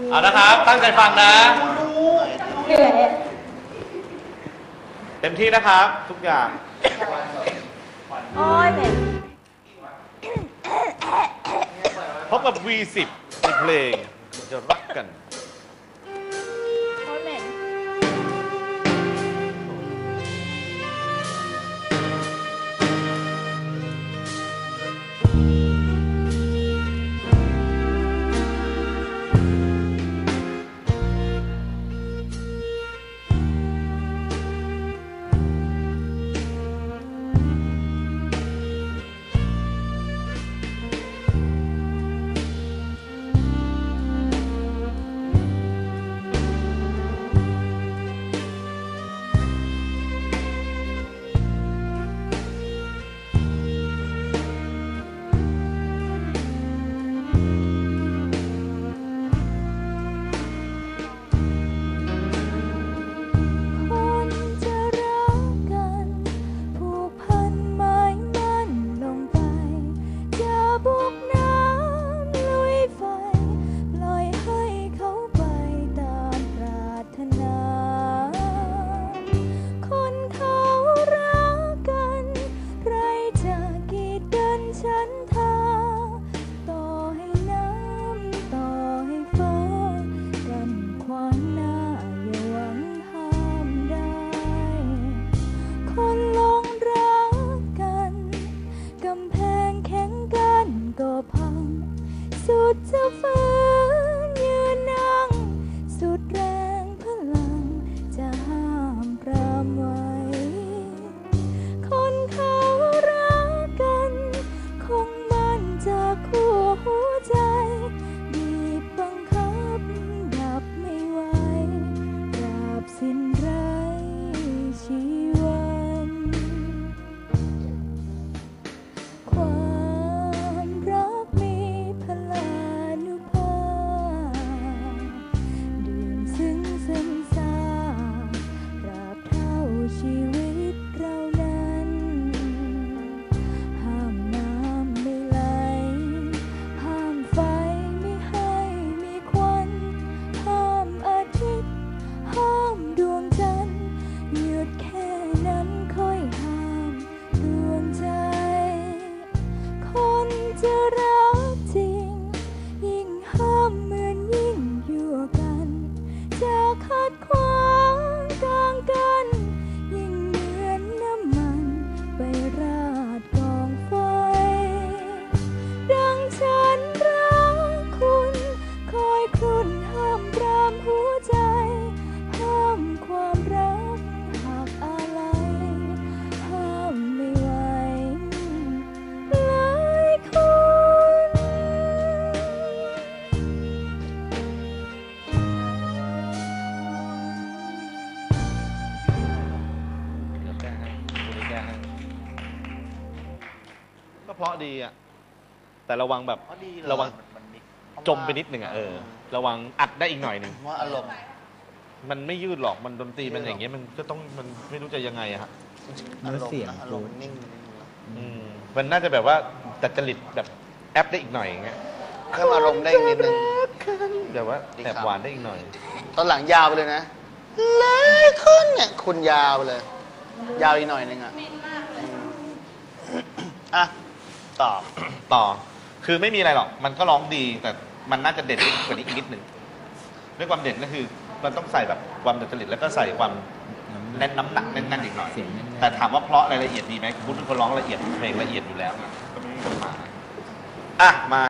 เอานะครับตั้งใจฟังนะเต็มที่นะครับทุกอย่างโอ้ยเหม็นพบกับ V10 ในเพลงจะรักกันโอ้ยเหม็นฉันทาต่อให้น้ำต่อให้ฟ้ากันขวางหน้าอย่าหวังห้ามได้คนลงรักกันกำแพงแข็งกันก็พังสุดจะฝืนยืนนั่งสุดแรงพลังจะห้ามปรามไว้คนเขารักกันคงมันจากคู่หัวใจบีบบังคับดับไม่ไหวตราบสิ้นไรชีวันความรักมีพลานุภาพดื่มซึ้งซึมซาตราบเท่าชีวิตเรานั้นห้ามน้ำไม่ไหลห้ามไฟไม่ให้มีควันห้ามอาทิตย์ห้ามดวงจันทร์หยุดแค่นั้นค่อยห้ามดวงใจคนจะรักจริงยิ่งห้ามเหมือนยิ่งยั่วกันจะขัดขวางกลางกันยิ่งเหมือนน้ำมันไปราดกองไฟดังฉันรักคุณคอยครุ่นห้ามปรามหัวใจห้ามความรักหากอะไรห้ามไม่ไหวเลยคุณเดี๋ยวแก้ให้คุณแก้ให้ก็เพราะดีอ่ะแต่ระวังแบบระวังจมไปนิดหนึ่งอ่ะระวังอัดได้อีกหน่อยหนึ่งว่าอารมณ์มันไม่ยืดหรอกมันดนตรีมันอย่างเงี้ยมันก็ต้องมันไม่รู้จะยังไงอะฮะอารมณ์นะอารมณ์นิ่งมันน่าจะแบบว่าดัดจริตแบบแอปได้อีกหน่อยอย่างเงี้ยเพิ่มอารมณ์ได้อีกนิดนึงแบบว่าแอบหวานได้อีกหน่อยตอนหลังยาวไปเลยนะเลยคุณเนี่ยคุณยาวไปเลย ยาวอีกหน่อยนึงอ่ะอ่ะต่อคือไม่มีอะไรหรอกมันก็ร้องดีแต่มันน่าจะเด่นกว่านี้อีกนิดหนึ่งด้วยความเด่นก็คือมันต้องใส่แบบความดัดจริตแล้วก็ใส่ความแน่นน้ำหนักแน่นๆอีกหน่อยแต่ถามว่าเพราะรายละเอียดดีไหมคุณเป็นคนร้องละเอียดเพลงละเอียดอยู่แล้วก็ไม่มีปัญหามา